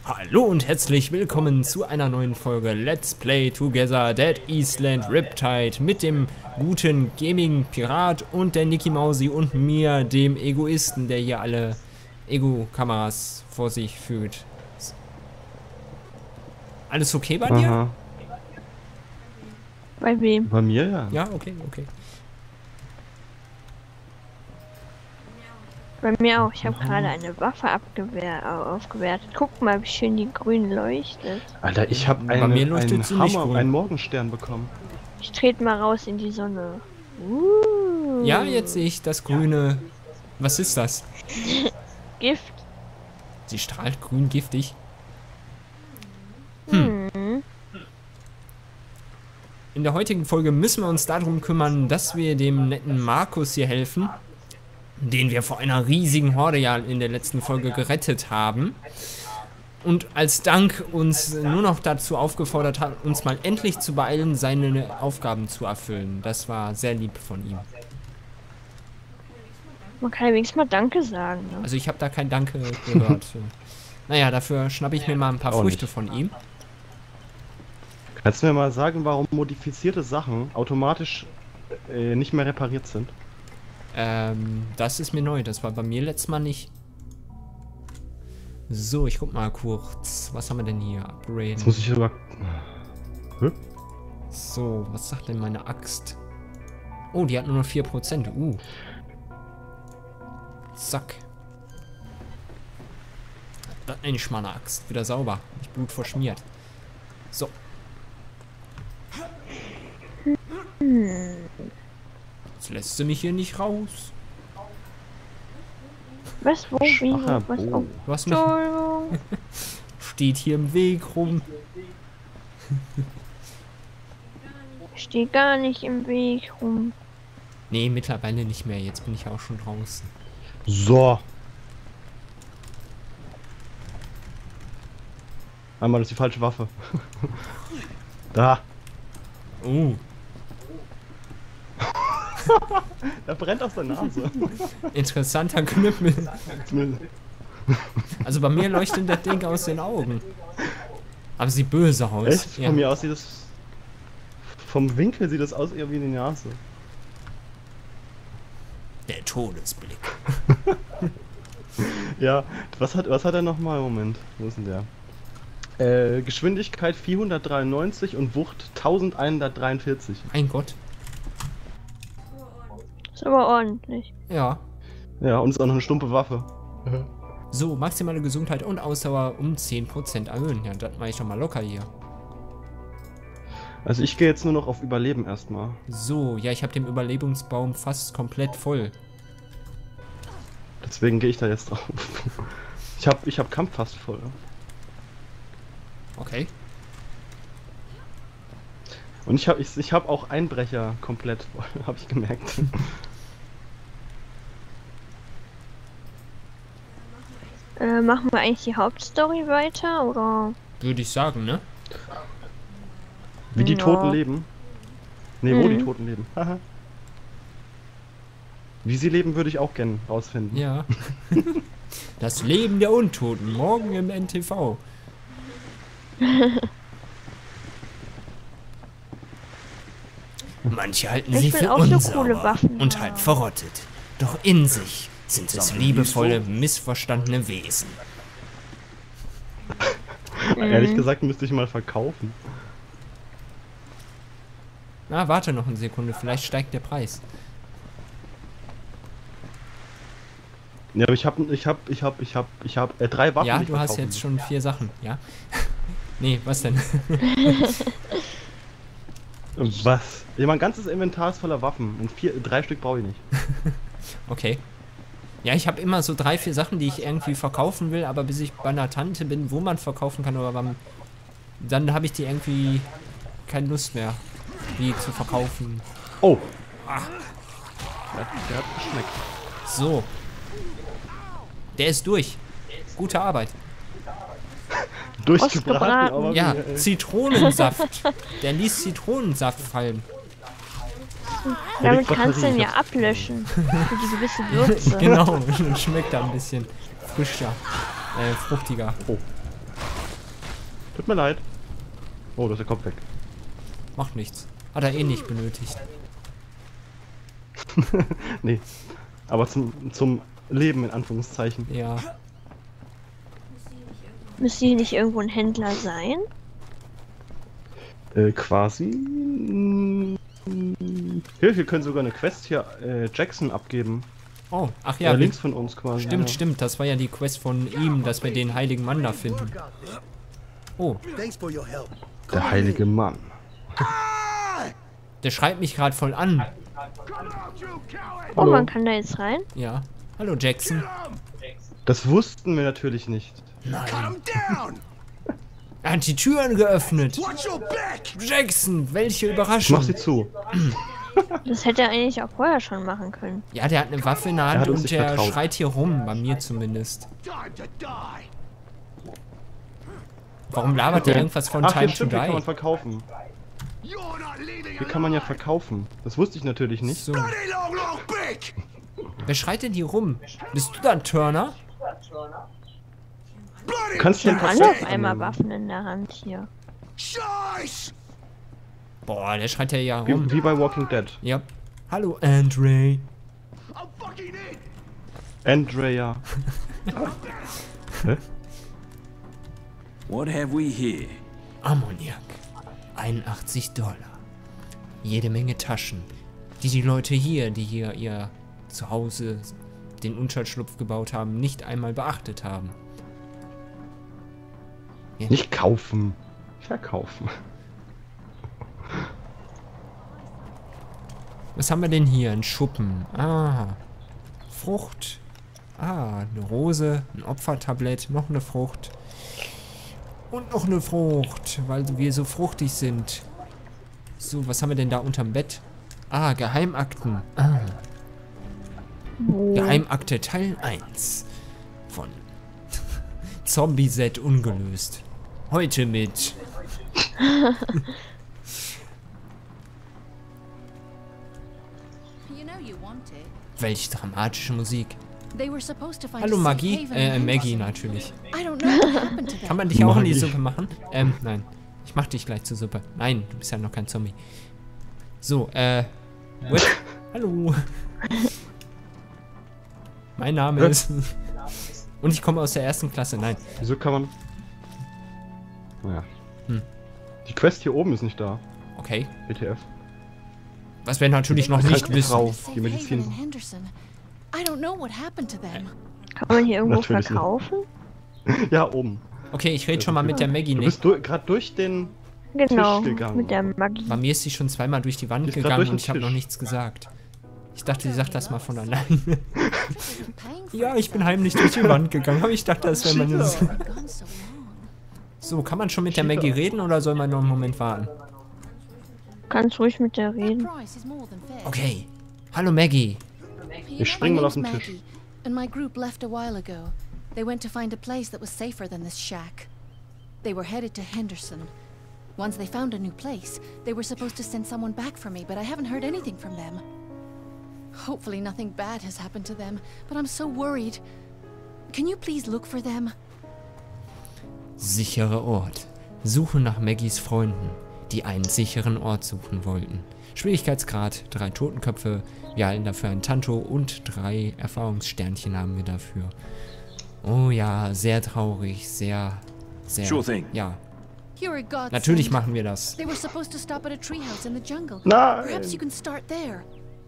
Hallo und herzlich willkommen zu einer neuen Folge Let's Play Together Dead Island Riptide mit dem guten Gaming-Pirat und der Niki Mausi und mir, dem Egoisten, der hier alle Ego-Kameras vor sich führt. Alles okay bei dir? Aha. Bei wem? Bei mir ja. Ja, okay. Bei mir auch. Ich habe gerade eine Waffe aufgewertet. Guck mal, wie schön die grün leuchtet. Alter, ich habe Bei mir leuchtet einen sie nicht Hammer, grün. einen Morgenstern bekommen. Ich trete mal raus in die Sonne. Ja, jetzt sehe ich das grüne... Was ist das? Gift. Sie strahlt grün giftig. In der heutigen Folge müssen wir uns darum kümmern, dass wir dem netten Markus hier helfen, den wir vor einer riesigen Horde ja in der letzten Folge gerettet haben. Und als Dank uns nur noch dazu aufgefordert hat, uns mal endlich zu beeilen, seine Aufgaben zu erfüllen. Das war sehr lieb von ihm. Man kann ja wenigstens mal Danke sagen. Ne? Also ich habe da kein Danke gehört. Naja, dafür schnappe ich mir mal ein paar Auch Früchte nicht. von ihm. Kannst du mir mal sagen, warum modifizierte Sachen automatisch nicht mehr repariert sind? Das ist mir neu. Das war bei mir letztes Mal nicht. So, ich guck mal kurz. Was haben wir denn hier? Upgrade. Jetzt muss ich sogar... So, was sagt denn meine Axt? Oh, die hat nur noch 4%. Zack. Das nenne ich mal eine Axt. Wieder sauber. Nicht Blut verschmiert. So. Jetzt lässt sie mich hier nicht raus. Was? Wo? Wie? Schwacher Was? Oh. Bogen. Du hast mich... Entschuldigung. Steht hier im Weg rum. Steht gar nicht im Weg rum. Nee, mittlerweile nicht mehr. Jetzt bin ich auch schon draußen. So. Einmal ist die falsche Waffe. Da. Er brennt aus der Nase. Interessanter Knüppel. Also bei mir leuchtet das Ding aus den Augen. Aber sieht böse aus. Echt? Von mir aus sieht das... Vom Winkel sieht das aus eher wie eine Nase. Der Todesblick. Ja, was hat er nochmal? Moment, wo ist denn der? Geschwindigkeit 493 und Wucht 1143. Mein Gott. Ist aber ordentlich. Ja. Ja, und ist auch noch eine stumpe Waffe. So, maximale Gesundheit und Ausdauer um 10% erhöhen. Ja, das mache ich schon mal locker hier. Also ich gehe jetzt nur noch auf Überleben erstmal. So, ja, ich habe den Überlebensbaum fast komplett voll. Deswegen gehe ich da jetzt drauf. Ich hab Kampf fast voll. Okay. Und ich hab auch Einbrecher komplett voll, habe ich gemerkt. Machen wir eigentlich die Hauptstory weiter, oder? Würde ich sagen, ne? Wie die Ja. Toten leben. Ne, wo die Mhm. Toten leben. Haha. Wie sie leben, würde ich auch gerne rausfinden. Ja. Das Leben der Untoten. Morgen im NTV. Manche halten sie Ich will für auch so unsauber coole Waffen und haben. halb verrottet. Doch in sich sind es liebevolle, missverstandene Wesen. Ehrlich gesagt müsste ich mal verkaufen. Na, warte noch eine Sekunde. Vielleicht steigt der Preis. Ja, aber ich hab 3 Waffen. Ja, die ich du hast verkaufen jetzt schon 4 Sachen, ja? Nee, was denn? muss. Was? Ja, mein ganzes Inventar ist voller Waffen und 3 Stück brauche ich nicht. Okay. Ja, ich habe immer so 3, 4 Sachen, die ich irgendwie verkaufen will, aber bis ich bei einer Tante bin, wo man verkaufen kann, oder dann habe ich die irgendwie keine Lust mehr, die zu verkaufen. Oh! Ah. Der hat geschmeckt. So. Der ist durch. Gute Arbeit. Durchgebraten, Ausgebraten. aber Ja, wie, Zitronensaft. Der ließ Zitronensaft fallen. Damit Batterie, kannst du ihn ich ja ablöschen. Für die gewisse Würze. Genau, und schmeckt da ein bisschen frischer. Fruchtiger. Oh. Tut mir leid. Oh, da ist der Kopf weg. Macht nichts. Hat er eh nicht benötigt. Nee. Aber zum Leben in Anführungszeichen. Ja. Müsste hier nicht irgendwo ein Händler sein? Quasi. Hier, wir können sogar eine Quest hier Jackson abgeben. Oh, ach ja. Links von uns quasi. Stimmt, ja. stimmt. Das war ja die Quest von ihm, dass wir den heiligen Mann da finden. Oh, Der heilige Mann. der schreit mich gerade voll an. Oh, Hallo. man kann da jetzt rein? Ja. Hallo, Jackson. Das wussten wir natürlich nicht. Nein. Er hat die Türen geöffnet. Jackson, welche Ich mach Überraschung. sie zu. Das hätte er eigentlich auch vorher schon machen können. Ja, der hat eine Waffe in der Er Hand hat uns und nicht der vertraut. schreit hier rum, bei mir zumindest. Warum labert der irgendwas von Ach, Time hier to stimmt, hier kann man Die? verkaufen. Hier kann man ja verkaufen. Das wusste ich natürlich nicht. So. Wer schreit denn hier rum? Bist du dann Turner? Du kannst Wir den haben alle auf Paket einmal annehmen. Waffen in der Hand hier. Boah, der schreit ja rum. Wie bei Walking Dead. Ja. Hallo, Andre. Andrea. Hä? What have we here? Ammoniak. 81 $. Jede Menge Taschen, die die Leute hier, die hier ihr Zuhause, den Unterschlupf gebaut haben, nicht einmal beachtet haben. Nicht kaufen. Verkaufen. Was haben wir denn hier? Ein Schuppen. Ah. Frucht. Ah, eine Rose, ein Opfertablett, noch eine Frucht. Und noch eine Frucht, weil wir so fruchtig sind. So, was haben wir denn da unterm Bett? Ah, Geheimakten. Ah. Wo? Geheimakte Teil 1 von Zombie-Set ungelöst. Heute mit You know you want it. welch dramatische Musik. They were supposed to find Hallo a safe Maggie, haven in Maggie Henderson. natürlich. I don't know what happened to Kann them. man dich auch in die Maggie. Suppe machen? Nein. Ich mach dich gleich zur Suppe. Nein, du bist ja noch kein Zombie. So, what? Hallo. Mein Name ist... Und ich komme aus der 1. Klasse. Nein. Wieso kann man... Naja. Hm. Die Quest hier oben ist nicht da. Okay. WTF. Was wir natürlich noch nicht Kranke wissen. Frau. A safe Die Medizin. haven in Henderson. I don't know what happened to them. Kann man hier irgendwo Natürlich nicht. verkaufen? Ja, oben. Okay, ich rede schon mal mit der Maggie Du nicht. bist gerade durch den... Genau, Tisch gegangen. mit der Magie. Bei mir ist sie schon zweimal durch die Wand Die ist grad gegangen durch und den ich habe Tisch. noch nichts gesagt. Ich dachte, sie sagt das mal von alleine. You're paying for Ja, it, ich bin though. heimlich durch die Wand gegangen, aber ich dachte, das wäre meine... Gone so long. So, kann man schon mit der Maggie reden oder soll man noch einen Moment warten? Kannst ruhig mit der That reden. price is more than fair. Okay. Hallo Maggie. Ich spring mal auf den My name's Tisch. Maggie, and my group left a while ago. They went to find a place that was safer than this shack. They were headed to Henderson. Once they found a new place, they were supposed to send someone back for me, but I haven't heard anything from them. Hopefully nothing bad has happened to them, but I'm so worried. Can you please look for them? Sicherer Ort. Suche nach Maggies Freunden, die einen sicheren Ort suchen wollten. Schwierigkeitsgrad, 3 Totenköpfe. Wir erhalten dafür ein Tanto und 3 Erfahrungssternchen haben wir dafür. Oh ja, sehr traurig, sehr... Sure thing. Ja, You're a godsend. natürlich machen wir das. They were supposed to stop at a treehouse in the jungle. Nein! Perhaps you can start there.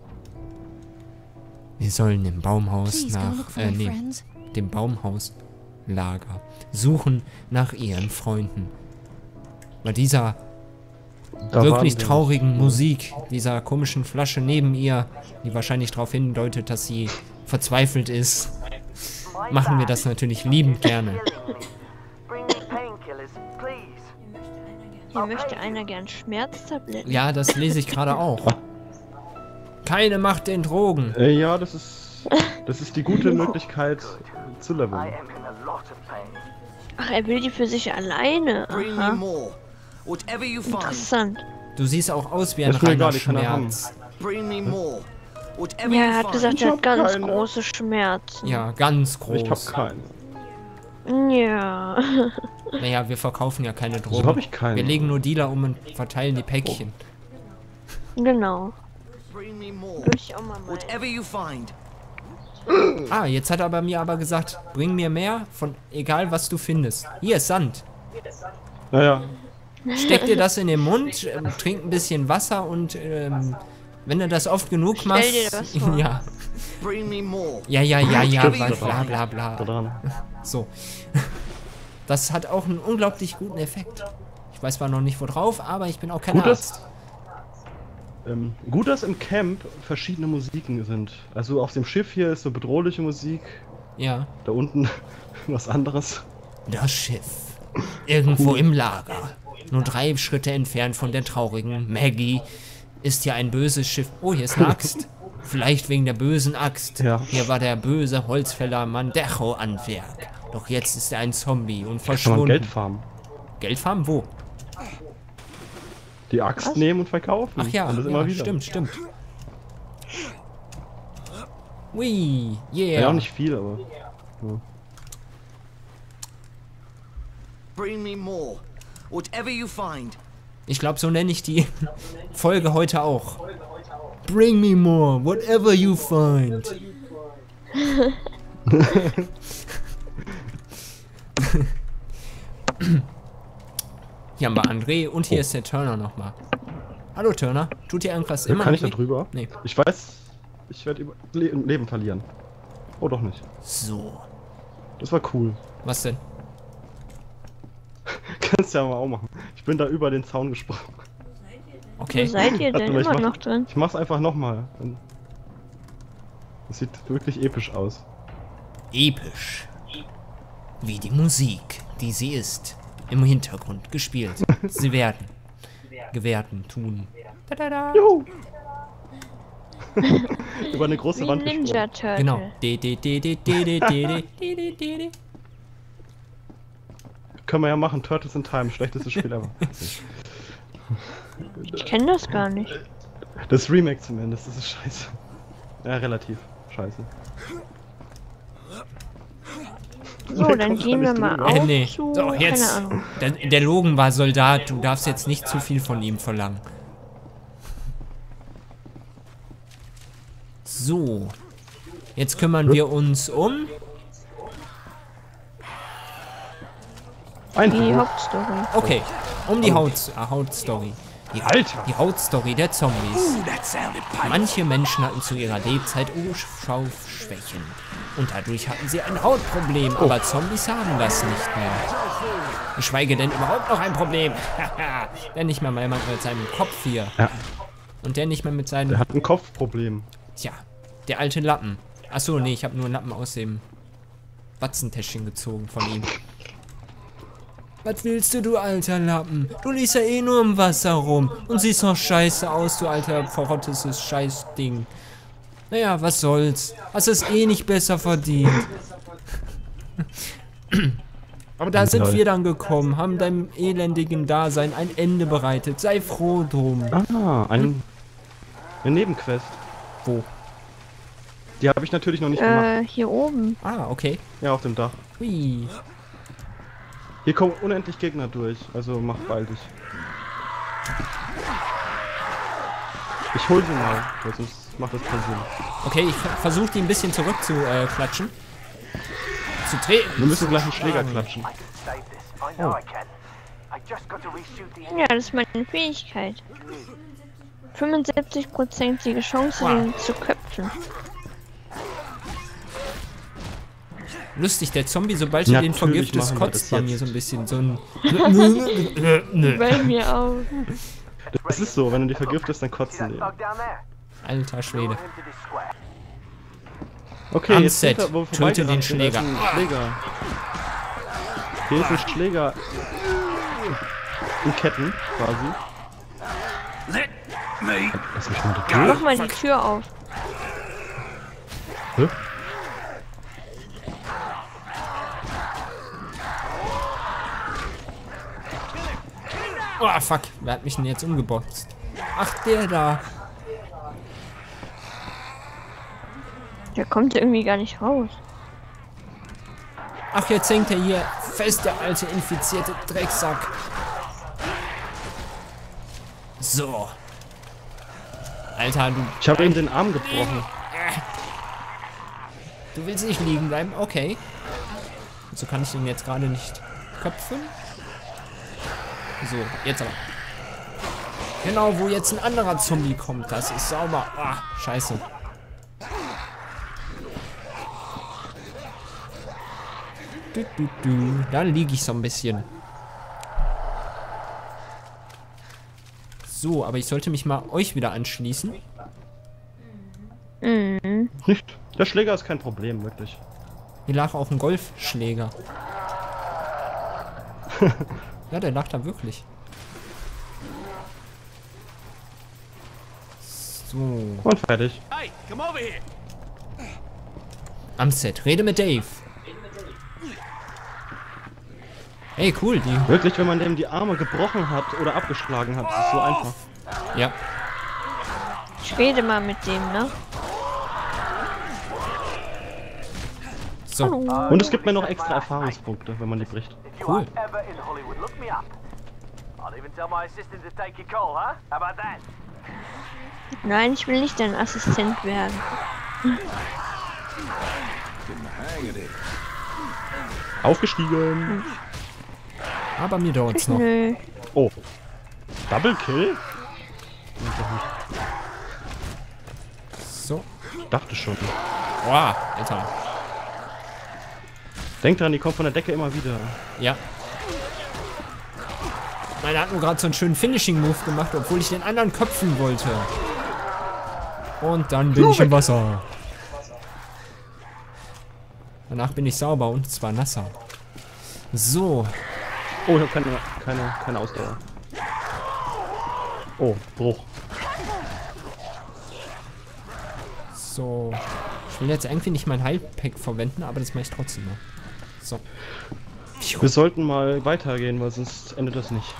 Wir sollen im Baumhaus Please go look nach... for my friends. dem Baumhauslager suchen nach ihren Freunden. Bei dieser Da wirklich waren wir. traurigen Musik, dieser komischen Flasche neben ihr, die wahrscheinlich darauf hindeutet, dass sie verzweifelt ist, machen wir das natürlich liebend gerne. Bring me painkillers, please. Hier möchte einer gern Schmerztabletten. Ja, das lese ich gerade auch. Keine Macht den Drogen. Ja, das ist die gute Möglichkeit zu I leveln. am in a lot of pain. Ach, er will die für sich alleine. Bring me Aha. more. Whatever you find, Interessant. Du siehst auch aus wie ein Das ist mir reiner egal, ich kann er haben. Schmerz. bring me more. Whatever Ja, you er hat find. gesagt, Ich er hab hat ganz keine. große Schmerzen. Ja, ganz groß. Ich hab keinen. Ja. Naja, wir verkaufen ja keine Drogen. So habe ich keine. Wir legen nur Dealer um und verteilen die Päckchen. Genau. Bring me more. Würde ich auch mal meinen. Whatever you find. Ah, jetzt hat er mir aber gesagt, bring mir mehr von egal was du findest. Hier ist Sand. Naja, Steck dir das in den Mund, trink ein bisschen Wasser und wenn du das oft genug machst. dir das vor. Ja. Bring me more. Ja, Stimmt, bla das bla war- bla da bla. dran. So. Das hat auch einen unglaublich guten Effekt. Ich weiß zwar noch nicht worauf, aber ich bin auch kein Gut, Arzt. Gut, dass im Camp verschiedene Musiken sind. Also auf dem Schiff hier ist so bedrohliche Musik, Ja. da unten was anderes. Das Schiff. Irgendwo im Lager. Nur 3 Schritte entfernt von der traurigen Maggie ist hier ein böses Schiff. Oh, hier ist eine Axt. Vielleicht wegen der bösen Axt. Ja. Hier war der böse Holzfäller Mandecho an Werk. Doch jetzt ist er ein Zombie und Kann man verschwunden. Geld farmen. Geld farmen? Wo? Die Axt nehmen und verkaufen. Ach ja, Und das ja immer wieder. stimmt. Ui, yeah. Ja, auch nicht viel, aber. Ja. Bring me more. Whatever you find. Ich glaube, so nenne ich die Folge heute auch. Bring me more, whatever you find. Hier haben wir André und hier ist der Turner nochmal. Hallo Turner, tut dir irgendwas immer Kann ich da weh? drüber? Nee. Ich weiß, ich werde Leben verlieren. Oh, doch nicht. So, Das war cool. was denn? Kannst ja mal auch machen. Ich bin da über den Zaun gesprungen. Wo Okay, seid ihr Warte denn mal, ich immer mach- noch drin? Ich mach's einfach nochmal. Das sieht wirklich episch aus. episch. Wie die Musik, die sie ist, im Hintergrund gespielt. Sie werden. Gewährten tun. Tadada. Juhu! Über eine große Wie ein Wand gesprungen. Ninja Turtle. Genau. De. Können wir ja machen. Turtles in Time. Schlechtestes Spiel ever. Ich kenne das gar nicht. Das Remake zumindest. Das ist scheiße. Ja, relativ scheiße. So, dann gehen wir mal auf Nee. zu... So, jetzt. Keine Ahnung. Der Logan war Soldat. Du darfst jetzt nicht zu viel von ihm verlangen. So. Jetzt kümmern wir uns um... Die Einfach. Hauptstory. Okay. Um die Hautstory. Alter! Die Hautstory der Zombies. Manche Menschen hatten zu ihrer Lebzeit Urschwächen. Und dadurch hatten sie ein Hautproblem. Aber Zombies haben das nicht mehr. Geschweige denn überhaupt noch ein Problem. Der nicht mehr mal jemand mit seinem Kopf hier. Ja. Und der nicht mehr mit seinem... Der hat ein Kopfproblem. Tja, der alte Lappen. Achso, nee, ich habe nur einen Lappen aus dem Watzentäschchen gezogen von ihm. Was willst du alter Lappen? Du liegst ja eh nur im Wasser rum und siehst noch scheiße aus, du alter verrottetes Scheißding. Naja, was soll's. Hast es eh nicht besser verdient. Aber da sind wir dann gekommen, haben deinem elendigen Dasein ein Ende bereitet. Sei froh drum. Ah, eine Nebenquest. Wo? Die habe ich natürlich noch nicht gemacht. Hier oben. Ah, okay. Ja, auf dem Dach. Hui. Hier kommen unendlich Gegner durch, also mach bald dich. Ich hol sie mal, weil sonst macht das keinen Sinn. Okay, ich versuche die ein bisschen zurückzuklatschen. Zu treten. Wir müssen gleich einen Schläger klatschen. I can save this. I know I can. I just got to reshoot the Ja, das ist meine Fähigkeit. 75%ige Chance, den zu köpfen. Lustig, der Zombie, sobald du den Natürlich vergiftest, machen wir kotzt das bei jetzt. mir so ein bisschen. So ein... Bei mir auch. Das ist so, wenn du die vergiftest, dann kotzen die. bug down there. Alter Schwede. Into this square. Okay, jetzt Unset. sind wir, wo wir Töte den vorbeigerannt sind, da ist ein Schläger. Hier ist ein Schläger. In Ketten, quasi. Let me Lass mich mal die Tür. Mach mal die Tür auf. Hä? Oh, fuck. Wer hat mich denn jetzt umgeboxt? Ach, der da. Der kommt irgendwie gar nicht raus. Ach, jetzt hängt er hier fest, der alte infizierte Drecksack. So. Alter, du... Ich habe ihm den Arm gebrochen. Du willst nicht liegen bleiben? Okay. Und so kann ich ihn jetzt gerade nicht köpfen. So, jetzt aber. Genau, wo jetzt ein anderer Zombie kommt. Das ist sauber. Ah, scheiße. Da liege ich so ein bisschen. So, aber ich sollte mich mal euch wieder anschließen. Nicht. Der Schläger ist kein Problem, wirklich. Hier lag auch ein Golfschläger. Ja, der lag da wirklich. So. Und fertig. Hey, come over here. Am Set. Rede mit Dave. Hey, cool. Die... Wirklich, wenn man dem die Arme gebrochen hat oder abgeschlagen hat, ist es so einfach. Ja. Ich rede mal mit dem, ne? So. Und es gibt mir noch extra Erfahrungspunkte, wenn man die bricht. If you Cool. are ever in Hollywood, look me up. I'll even tell my assistant to take your call, huh? How about that? Nein, ich will nicht dein Assistent werden. Aufgestiegen. Aber mir dauert's noch. Nö. Oh. Double Kill? So. Ich dachte schon. Boah, Alter. Denkt dran, die kommt von der Decke immer wieder. Ja. Meiner hat nur gerade so einen schönen Finishing-Move gemacht, obwohl ich den anderen köpfen wollte. Und dann bin ich im Wasser. Danach bin ich sauber und zwar nasser. So. Oh, ich habe keine Ausdauer. Oh, Bruch. So. Ich will jetzt irgendwie nicht mein Heilpack verwenden, aber das mache ich trotzdem noch. So. Wir sollten mal weitergehen, weil sonst endet das nicht.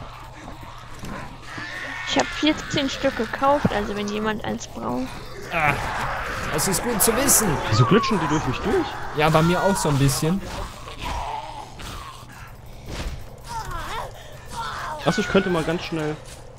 Ich habe 14 Stück gekauft, also wenn jemand eins braucht. Ah, das ist gut zu wissen. Wieso glitschen die durch mich durch? Ja, bei mir auch so ein bisschen. Achso, ich könnte mal ganz schnell...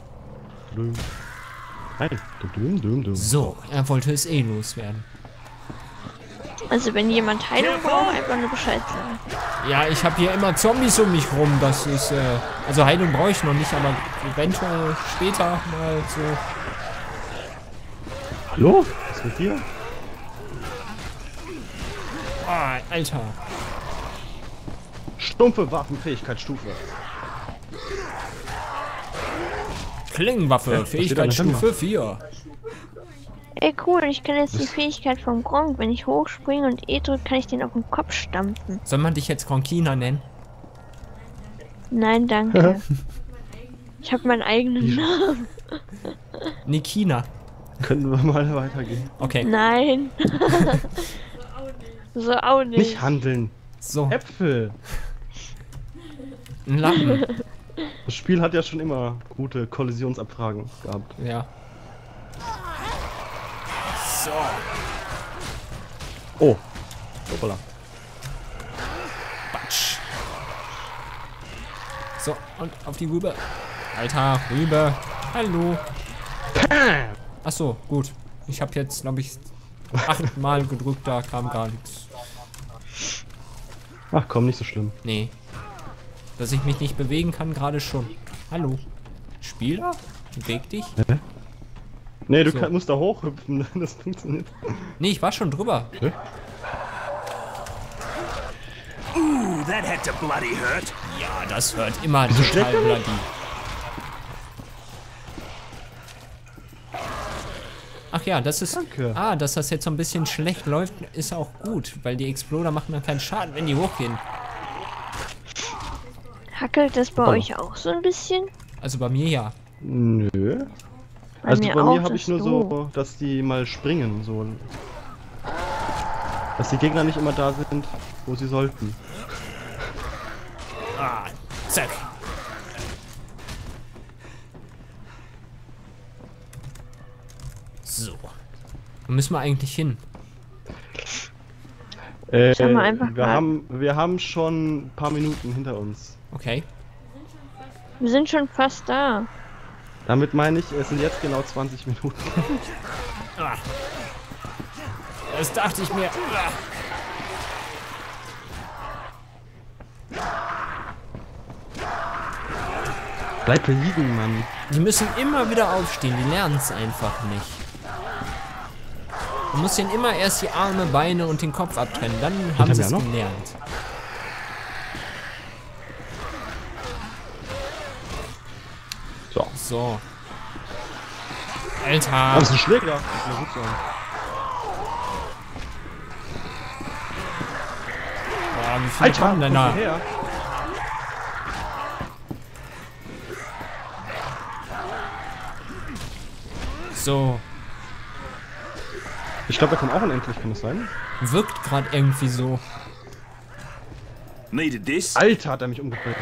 Nein. So, er wollte es eh loswerden. Also wenn jemand Heilung braucht, einfach nur Bescheid sagen. Ja, ich habe hier immer Zombies um mich rum. Das ist, also Heilung brauche ich noch nicht, aber eventuell später mal so. Hallo? Was ist mit dir? Ah, Alter. Stumpfe Waffenfähigkeitsstufe. Klingenwaffe, Ja, Fähigkeitsstufe 4. Ey cool, ich kann jetzt die Fähigkeit vom Gronk. Wenn ich hochspringe und E drücke, kann ich den auf den Kopf stampfen. Soll man dich jetzt Gronkina nennen? Nein, danke. Ich habe meinen eigenen Namen. Nikina. Könnten wir mal weitergehen. Okay. Nein. So auch nicht. Nicht handeln. So, Äpfel. ein Lappen. Das Spiel hat ja schon immer gute Kollisionsabfragen gehabt. Ja. So. Oh. Hoppala. Batsch. So, und auf die Rübe. Alter, Rübe. Hallo. Ach so, gut. Ich habe jetzt, glaube ich, 8 Mal gedrückt, da kam gar nichts. Ach komm, nicht so schlimm. Nee. Dass ich mich nicht bewegen kann, gerade schon. Hallo. Spieler? Beweg dich? Nee, du So. musst da hochhüpfen, das funktioniert. Nee, ich war schon drüber. Ooh, that had to bloody hurt. Ja, das hört immer total bloody. Ach ja, das ist... Danke. Ah, dass das jetzt so ein bisschen schlecht läuft, ist auch gut. Weil die Exploder machen dann keinen Schaden, wenn die hochgehen. Hackelt das bei Oh. euch auch so ein bisschen? Also bei mir ja. Nö. Also bei auch, mir habe ich nur das so, dass die mal springen, so. Dass die Gegner nicht immer da sind, wo sie sollten. Ah, zack. So. Wo müssen wir eigentlich hin? Schau mal einfach wir haben schon ein paar Minuten hinter uns. Okay. Wir sind schon fast da. Damit meine ich, es sind jetzt genau 20 Minuten. Das dachte ich mir. Bleib liegen, Mann. Die müssen immer wieder aufstehen, die lernen es einfach nicht. Du musst ihnen immer erst die Arme, Beine und den Kopf abtrennen, dann haben sie es gelernt. So. So. Alter. Das ist ein Schläger. Das ist eine Rückseite. Boah, wie viele kommen denn da? Her. So. Ich glaube, da kommt auch unendlich, kann das sein? Wirkt gerade irgendwie so. Needed this. Alter, hat er mich umgebracht.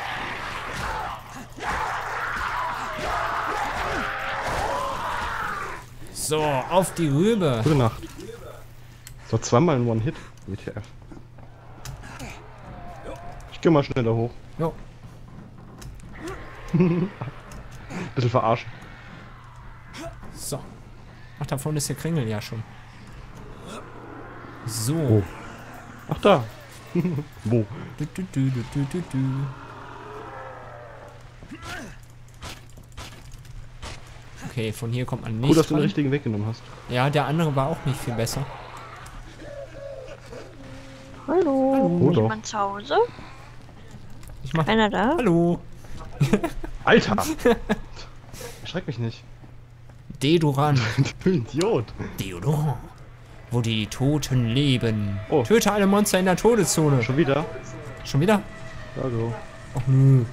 So, auf die Rübe. Gute Nacht. So, zweimal in One-Hit. WTF. Ich geh mal schneller hoch. Jo. Bisschen verarschen. So. Ach, da vorne ist der Kringel ja schon. So. Oh. Ach, da. Wo? Du, du, du, du, du, du, du. Okay, von hier kommt man nicht. Gut, dass du den ran. richtigen Weg genommen hast. Ja, der andere war auch nicht viel besser. Hallo. Oh, doch. Jemand zu Hause? Ich mach. Einer da? Hallo. Alter! Erschreck mich nicht. Deodorant. Du Idiot. Deodorant. Wo die Toten leben. Oh. Töte alle Monster in der Todeszone. Schon wieder? Schon wieder? Also. Ach nö.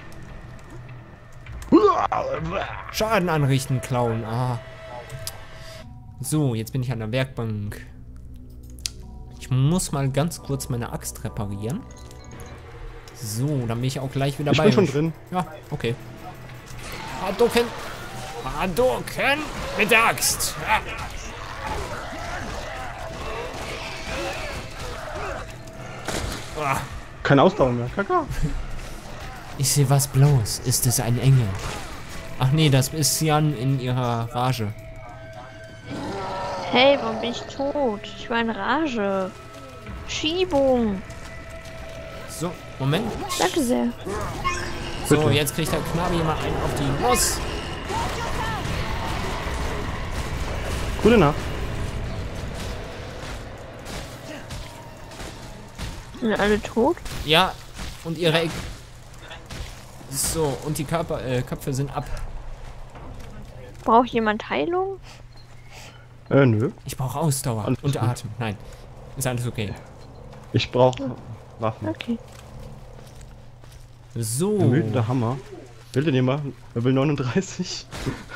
Schaden anrichten, klauen. Ah. So, jetzt bin ich an der Werkbank. Ich muss mal ganz kurz meine Axt reparieren. So, dann bin ich auch gleich wieder Ich bei bin schon euch. drin. Ja, okay. Hadouken! Hadouken mit der Axt! Ja. Ah, Keine Ausdauer mehr. Kaka. ich sehe was Blaues. Ist es ein Engel? Ach nee, das ist Jan in ihrer Rage. Hey, warum bin ich tot? Ich war in Rage. Schiebung. So, Moment. Danke sehr. So, Bitte. jetzt kriegt der Knabi mal einen auf die Nuss. Gute Nacht. Sind alle tot? Ja, und ihre... So, und die Köpfe sind ab. Braucht jemand Heilung? Nö. Ich brauche Ausdauer Alles und gut. Atem. Nein, ist alles okay. Ich brauche Waffen. Okay. So. Der wütende Hammer. Will den jemand? Level 39.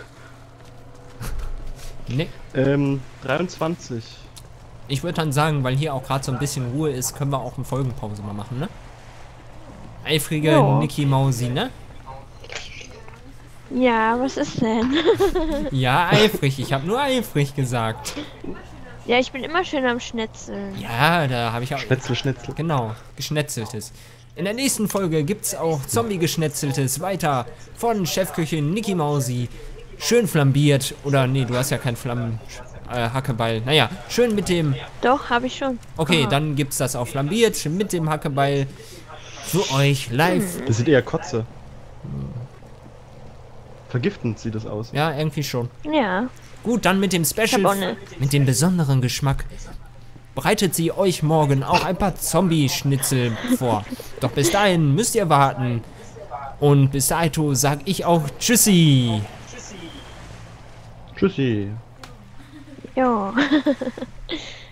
Ne, 23. ich würde dann sagen, weil hier auch gerade so ein bisschen Ruhe ist, können wir auch eine Folgenpause mal machen, ne? Eifrige Ja. Niki Mausi, ne? Ja, was ist denn? Ja, eifrig. Ich habe nur eifrig gesagt. Ja, ich bin immer schön am Schnetzeln. Ja, da habe ich auch... Schnetzel, Schnetzel. Genau, Geschnetzeltes. In der nächsten Folge gibt's auch Zombie-Geschnetzeltes weiter von Chefköchin Niki Mausi. Schön flambiert. Oder nee, du hast ja kein Hackebeil. Naja, schön mit dem... Doch, habe ich schon. Okay, Aha. dann gibt's das auch flambiert mit dem Hackebeil für euch live. Das sieht eher Kotze. Vergiftend sieht das aus. Ja, irgendwie schon. Ja. Gut, dann mit dem hab auch Special, ne. mit dem besonderen Geschmack, bereitet sie euch morgen auch ein paar Zombie-Schnitzel vor. Doch bis dahin müsst ihr warten. Und bis dato sag ich auch Tschüssi. Tschüssi. Ja.